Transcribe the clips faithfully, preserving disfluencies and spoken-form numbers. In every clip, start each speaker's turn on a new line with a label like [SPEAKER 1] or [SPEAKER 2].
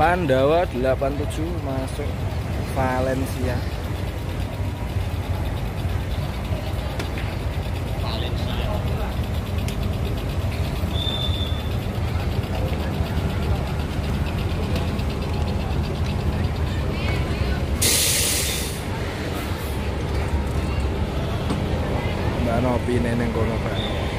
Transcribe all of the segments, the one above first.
[SPEAKER 1] Pandawa delapan tujuh masuk Valencia. Mbak Nopi neneng kono Mbak.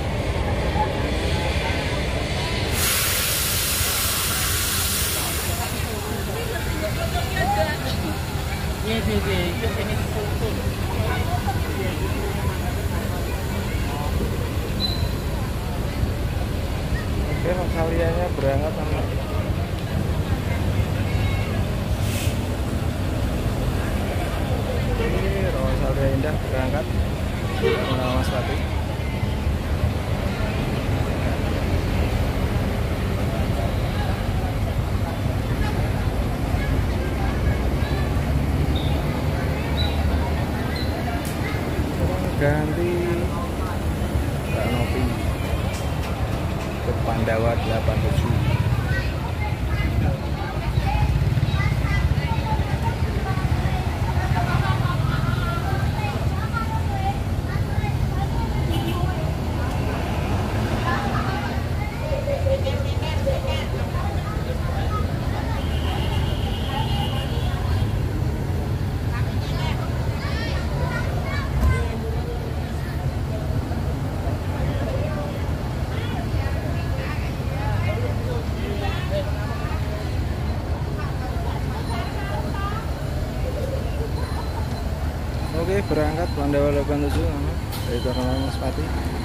[SPEAKER 1] Oke, Rosalianya berangkat sama. Oke, Rosalia Indah berangkat sama Mas Fatih. Ganti Mbak Novi ke Pandawa delapan tujuh. Oke, berangkat Pandawa delapan tujuh dari Terminal Mas Pati.